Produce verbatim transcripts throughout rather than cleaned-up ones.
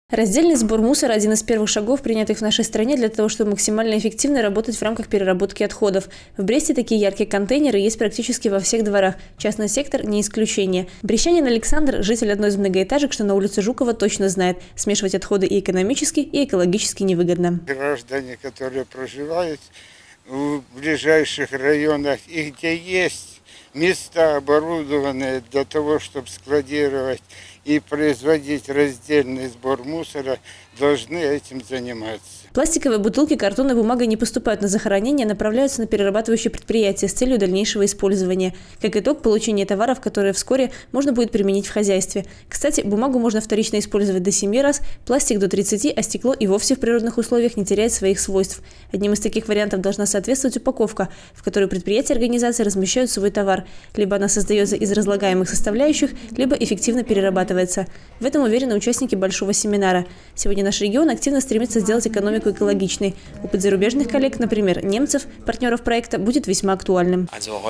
Раздельный сбор мусора – один из первых шагов, принятых в нашей стране для того, чтобы максимально эффективно работать в рамках переработки отходов. В Бресте такие яркие контейнеры есть практически во всех дворах. Частный сектор – не исключение. Брестянин Александр, житель одной из многоэтажек, что на улице Жукова, точно знает – смешивать отходы и экономически, и экологически невыгодно. Граждане, которые проживают в ближайших районах и где есть места, оборудованные для того, чтобы складировать и производить раздельный сбор мусора, должны этим заниматься. Пластиковые бутылки, картон и бумага не поступают на захоронение, а направляются на перерабатывающие предприятия с целью дальнейшего использования. Как итог, получение товаров, которые вскоре можно будет применить в хозяйстве. Кстати, бумагу можно вторично использовать до семи раз, пластик до тридцати, а стекло и вовсе в природных условиях не теряет своих свойств. Одним из таких вариантов должна соответствовать упаковка, в которую предприятия и организации размещают свой товар. Либо она создается из разлагаемых составляющих, либо эффективно перерабатывается. В этом уверены участники большого семинара. Сегодня наш регион активно стремится сделать экономику экологичной. Опыт зарубежных коллег, например, немцев, партнеров проекта, будет весьма актуальным.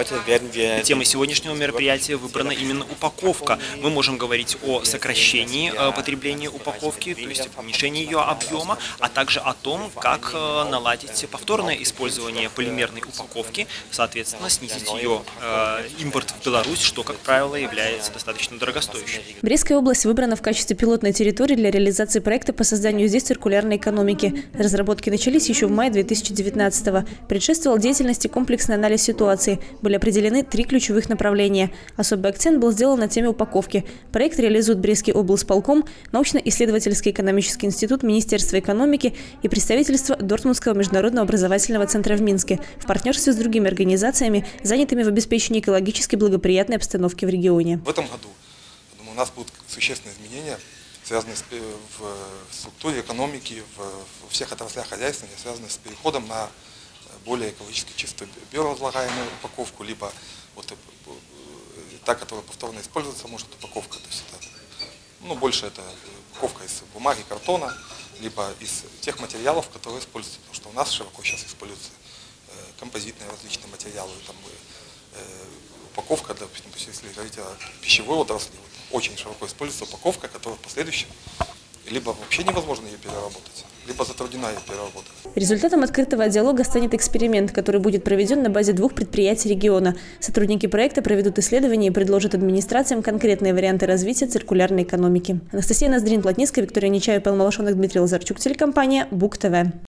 Темой сегодняшнего мероприятия выбрана именно упаковка. Мы можем говорить о сокращении потребления упаковки, то есть уменьшении ее объема, а также о том, как наладить повторное использование полимерной упаковки, соответственно, снизить ее импорт в Беларусь, что, как правило, является достаточно дорогостоящим. Брестская область выбрана в качестве пилотной территории для реализации проекта по созданию здесь циркулярной экономики. Разработки начались еще в мае две тысячи девятнадцатого. Предшествовал деятельности комплексный анализ ситуации. Были определены три ключевых направления. Особый акцент был сделан на теме упаковки. Проект реализует Брестский облсполком, научно-исследовательский экономический институт Министерства экономики и представительство Дортмундского международного образовательного центра в Минске в партнерстве с другими организациями, занятыми в обеспечении экологически благоприятной обстановки в регионе. В этом году, я думаю, у нас будут существенные изменения, связанные с, в структуре экономики, в, во всех отраслях хозяйства, связанные с переходом на более экологически чистую биоразлагаемую упаковку, либо вот, та, которая повторно используется, может упаковка. То есть это, ну, больше это упаковка из бумаги, картона, либо из тех материалов, которые используются. Потому что у нас широко сейчас используются композитные различные материалы, там, упаковка, допустим, если говорить о пищевой отрасли, очень широко используется упаковка, которая в последующем либо вообще невозможно ее переработать, либо затруднена ее переработать. Результатом открытого диалога станет эксперимент, который будет проведен на базе двух предприятий региона. Сотрудники проекта проведут исследования и предложат администрациям конкретные варианты развития циркулярной экономики. Анастасия Ноздрин, Плотницкая, Виктория Нечаева, Павел Малашонок, Дмитрий Лазарчук, телекомпания БУК ТВ.